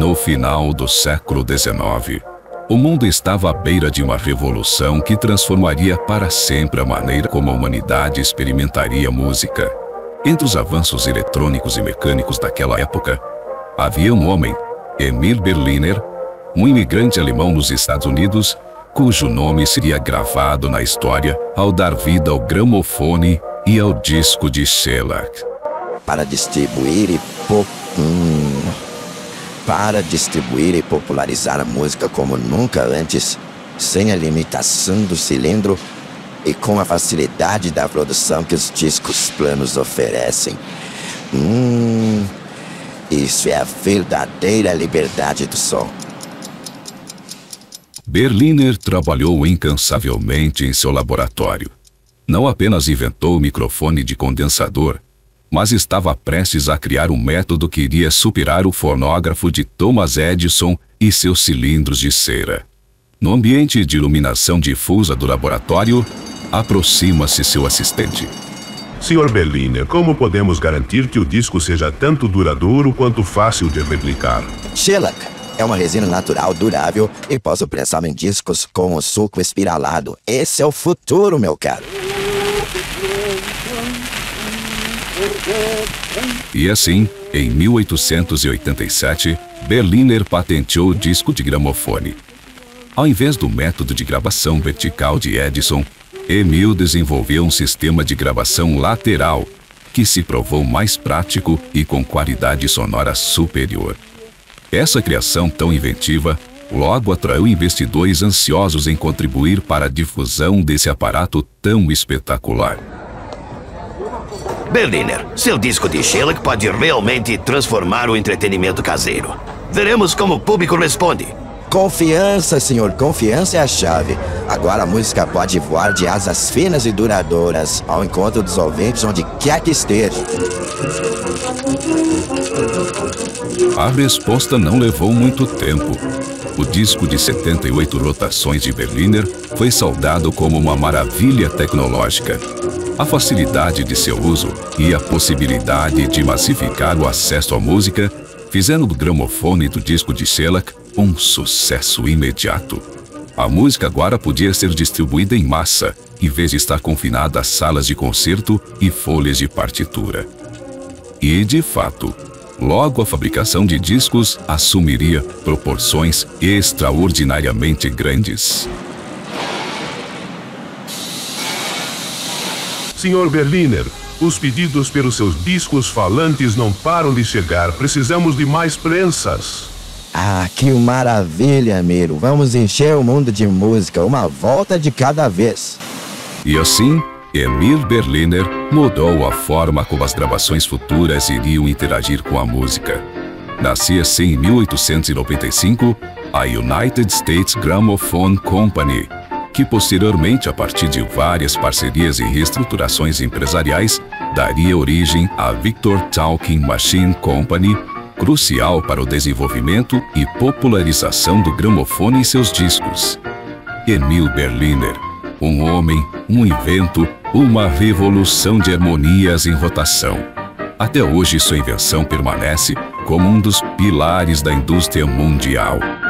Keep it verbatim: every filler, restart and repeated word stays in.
No final do século dezenove, o mundo estava à beira de uma revolução que transformaria para sempre a maneira como a humanidade experimentaria a música. Entre os avanços eletrônicos e mecânicos daquela época, havia um homem, Emil Berliner, um imigrante alemão nos Estados Unidos, cujo nome seria gravado na história ao dar vida ao gramofone e ao disco de shellac. Para distribuir e po... hum... para distribuir e popularizar a música como nunca antes, sem a limitação do cilindro e com a facilidade da produção que os discos planos oferecem. Hum, isso é a verdadeira liberdade do som. Berliner trabalhou incansavelmente em seu laboratório. Não apenas inventou o microfone de condensador, mas estava prestes a criar um método que iria superar o fonógrafo de Thomas Edison e seus cilindros de cera. No ambiente de iluminação difusa do laboratório, aproxima-se seu assistente. senhor Berliner, como podemos garantir que o disco seja tanto duradouro quanto fácil de replicar? Shellac é uma resina natural durável e posso prensar em discos com o suco espiralado. Esse é o futuro, meu caro. E assim, em mil oitocentos e oitenta e sete, Berliner patenteou o disco de gramofone. Ao invés do método de gravação vertical de Edison, Emil desenvolveu um sistema de gravação lateral, que se provou mais prático e com qualidade sonora superior. Essa criação tão inventiva logo atraiu investidores ansiosos em contribuir para a difusão desse aparato tão espetacular. Berliner, seu disco de shellac pode realmente transformar o entretenimento caseiro. Veremos como o público responde. Confiança, senhor. Confiança é a chave. Agora a música pode voar de asas finas e duradouras ao encontro dos ouvintes onde quer que esteja. A resposta não levou muito tempo. O disco de setenta e oito rotações de Berliner foi saudado como uma maravilha tecnológica. A facilidade de seu uso e a possibilidade de massificar o acesso à música fizeram do gramofone e do disco de shellac um sucesso imediato. A música agora podia ser distribuída em massa, em vez de estar confinada às salas de concerto e folhas de partitura. E, de fato, logo a fabricação de discos assumiria proporções extraordinariamente grandes. senhor Berliner, os pedidos pelos seus discos falantes não param de chegar. Precisamos de mais prensas. Ah, que maravilha, Miro. Vamos encher o mundo de música, uma volta de cada vez. E assim, Emil Berliner mudou a forma como as gravações futuras iriam interagir com a música. Nascia assim em mil oitocentos e noventa e cinco a United States Gramophone Company, que posteriormente, a partir de várias parcerias e reestruturações empresariais, daria origem à Victor Talking Machine Company, crucial para o desenvolvimento e popularização do gramofone e seus discos. Emil Berliner, um homem, um invento, uma revolução de harmonias em rotação. Até hoje sua invenção permanece como um dos pilares da indústria mundial.